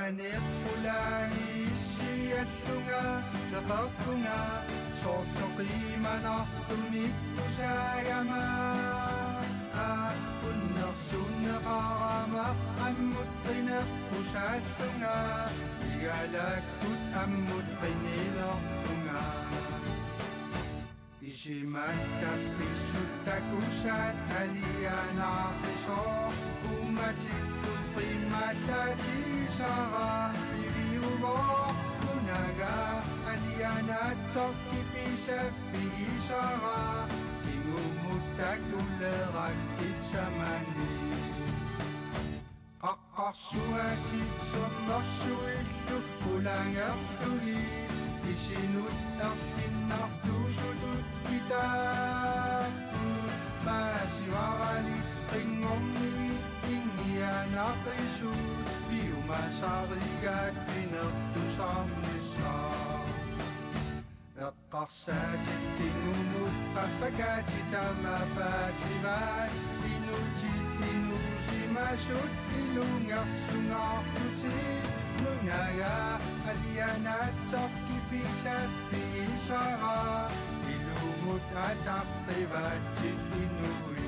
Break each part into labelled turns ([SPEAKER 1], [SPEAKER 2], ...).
[SPEAKER 1] Manippulani siallunga laqaqunga soorluqiimanartunikkusayama unnersunneqarama ammutqineqqusaallunga igalakkut ammutqinilertunga isimakkappissuttakusaat alianaaqisoo ummatikkut qimmaallaatisara iliuvoo kunaga alianaatsorkipisaffigisara ingummuttakulleerakkitsamani qaqqarsuatit sommersuillu kulangertugi isinut erlinnartuusutut kitaappu maasivarali qingornimit ingianaaqisuut piumasarigaat pinertusarnissaa eqqarsaatit tingumut qaffakaatit amapaasivaat inutit inuusimasut ilungersungaartutit nunaga alianaatsorkipisaffigisara ilumut ataqqivaatsit inui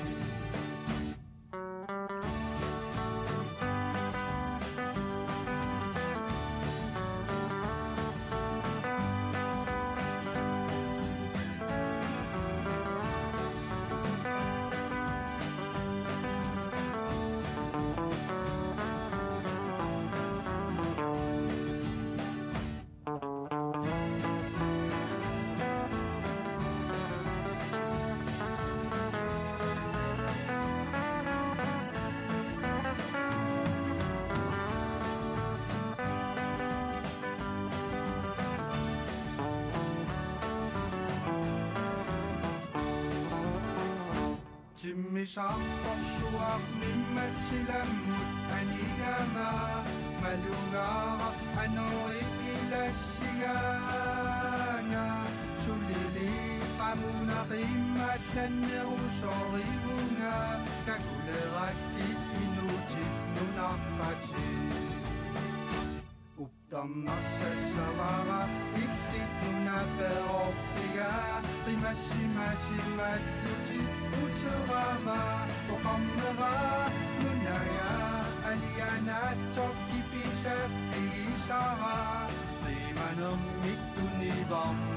[SPEAKER 1] Timmisartorsuaq mimmatsilammut anigama malungara anoripilassigaanga sulili qamunaqimmallannerusorigunga kakulerakkit inutit nunarpatit Upptamnassavara iktit nunaperorfiga qimassimasimmallutit uterama oqammera nunaya alianaatsorkipisaffigisara qimanermittunivarma